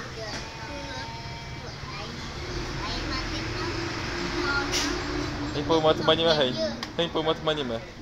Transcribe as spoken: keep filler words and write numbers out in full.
Tem que pôr uma temanha mais aí. Tem que pôr uma temanha mais.